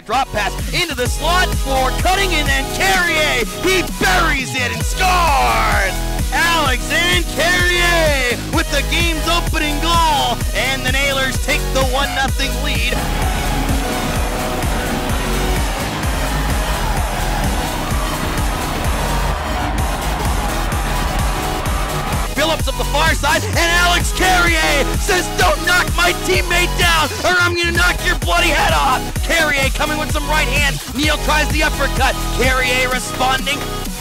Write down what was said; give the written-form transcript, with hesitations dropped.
drop pass into the slot for cutting, and then Carrier, he buries it and scores! Alexandre Carrier with the game's opening goal, and the Nailers take the 1-0 lead. Phillips up the far side, and Alex Carrier says, "Don't knock my teammate down, or I'm gonna knock your bloody head off." Carrier coming with some right hand. Neal tries the uppercut. Carrier responding.